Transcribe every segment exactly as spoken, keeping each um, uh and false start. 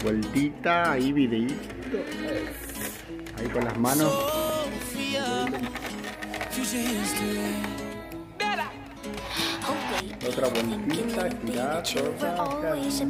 Vueltita, ahí videíto. Ahí con las manos. Otra vueltita, girar, toca, a ver, hacer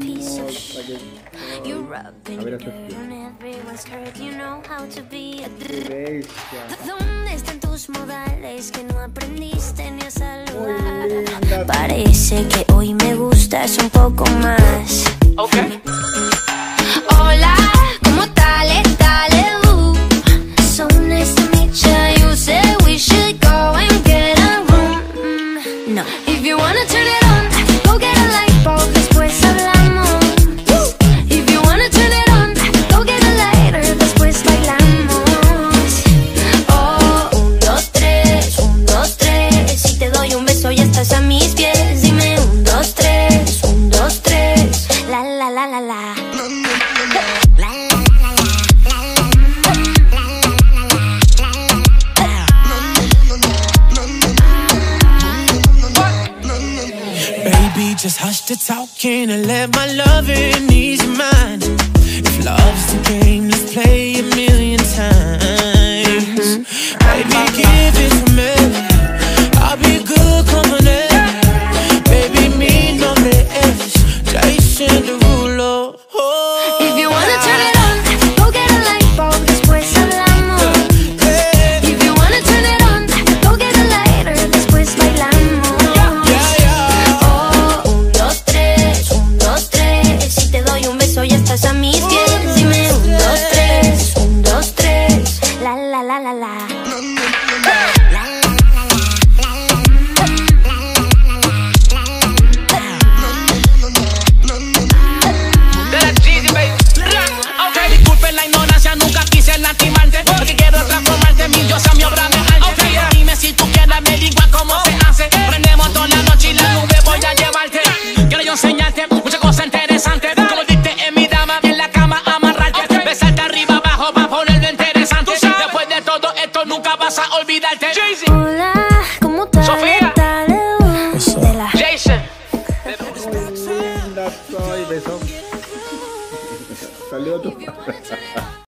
¿Dónde están tus modales que no aprendiste ni a saludar? Parece que hoy me gustas un poco más. Okay. Hola, ¿cómo tal? Dale, uh. So nice to meet you. You said we should go and get a room. Mm, no. If you wanna turn it on, go get a light bulb, después hablamos. If you wanna turn it on, go get a lighter, después bailamos. Oh, un, dos, tres, un, dos, tres. Si te doy un beso ya estás a mis pies. Dime un, dos, tres, un, dos, tres. La, la, la, la, la. Baby, just hush the talking and let my loving ease your mind. If love's the game, let's play a million times. Baby, give it to me. I'll be good company. Baby, mi nombre es Jason Derulo. Oh. If you wanna turn it on, go get a light bulb, después hablamos. If you wanna turn it on, go get a lighter, después bailamos. Yeah, yeah. Oh, un, dos, tres, un, dos, tres. Si te doy un beso ya estás a mis pies. Dime un, dos, tres, un, dos, tres. La, la, la, la, la. Disculpen la ignorancia, nunca quise lastimarte. Porque quiero transformarte en mi diosa, mi obra de arte. Dime si tú quieres, me digas cómo se hace. Prendemos toda la noche y la nube voy a llevarte. Quiero yo enseñarte muchas cosas interesantes. Como diste en mi dama, en la cama amarrarte. Besarte arriba, abajo, para ponerlo interesante. Después de todo esto nunca vas a olvidarte. Hola, ¿cómo tal? Sofía. Dale, uh. De la- Jason. linda soy, beso. Salió tu